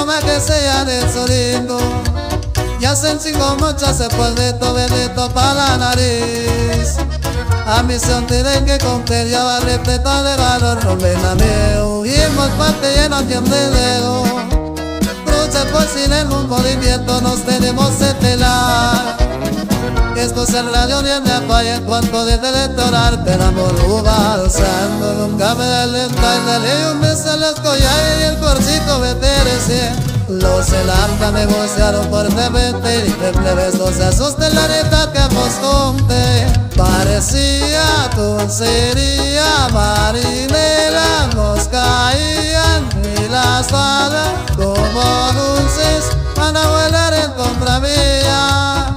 más que sea de lindo. Ya se encingó mucho ese polvito bendito para la nariz. A mí se tienen que cumplir, ya va repleto de valor, no ven a mí. Y hemos parte lleno tiempo de dedo. Cruce por sin ningún movimiento nos tenemos que pelar. Esto es el radio ni en la falla en cuanto de electoral. Pero amor va alzando, nunca me da lenta y dale un beso a los collares y el corcito me terece. Los celanta negociaron fuertemente y de plebes no se asusten la neta que apostante. Parecía dulcería marinera, nos caían y las balas como dulces van a volar en contra mía.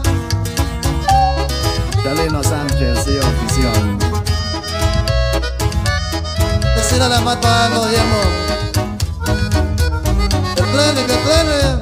Dalino Sánchez y Ofición. Decir a la mata no llamo. Que plene.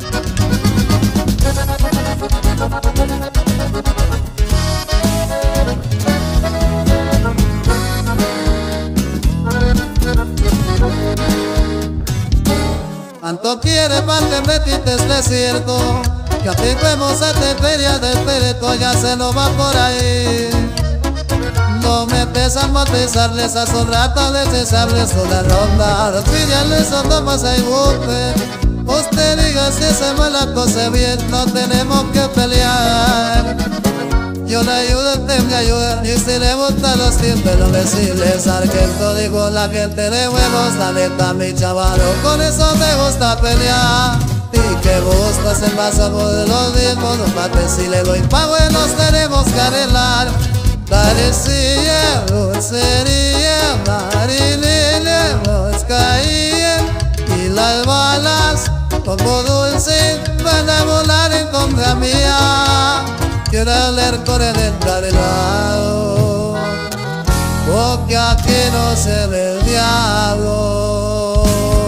Tanto quiere para que me quites desierto, que apliquemos a te feria del pereto, ya se nos va por ahí. No me pesan matizarles a sus ratas deseables con la ronda. Los filiales son tomas ahí busquen. Usted diga si se me la cosa bien, no tenemos que pelear. Yo le ayudo, usted me ayuda, y si le gustan los tiempos no me sirve. Sargento digo la gente de huevos, la neta mi chavalo, con eso me gusta pelear. Y que gustas el vaso de los mismos, los mates si le doy pago y nos tenemos que arreglar. Parecía dulcería marinera, nos caían y las balas como dulces van a volar en contra mía. Quiero leer con el encarnado, porque aquí no se ve el diablo.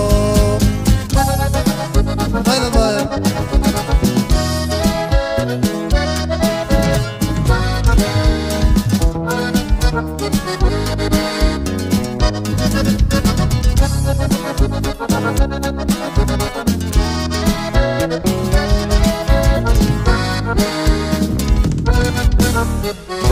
Bueno, pues. Thank you.